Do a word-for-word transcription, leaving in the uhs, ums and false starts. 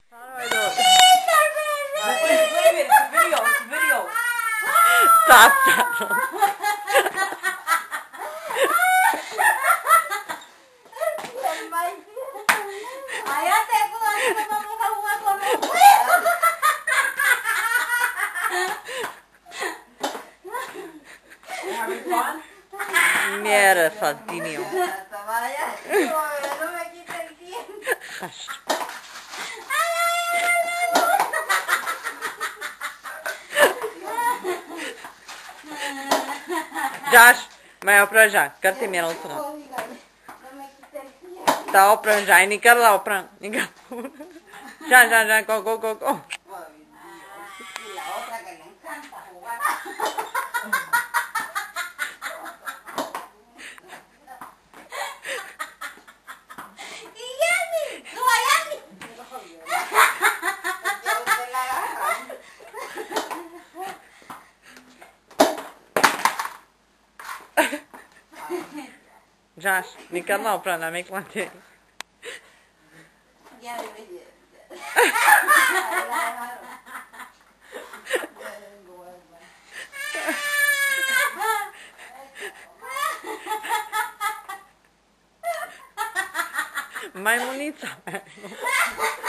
Wait, wait a minute, it's a video, it's a video. Stop, stop. Ayan, teko, ano ba makakuha ko mo? Having fun? Mierda, Fatinho. Vaya, no me quita el tiempo. Josh, मैं ऊपर जा करते मेरा ऊपर No me quita el tiempo. ता ऊपर जा निकल ला ऊपर निकल जा जा जा go go go go Y la otra que le encanta jugar. Y Yanni, no a Yanni. Usted la agarra. Josh, निकल ला ऊपर ना make one thing Ya bebé. Maimonita.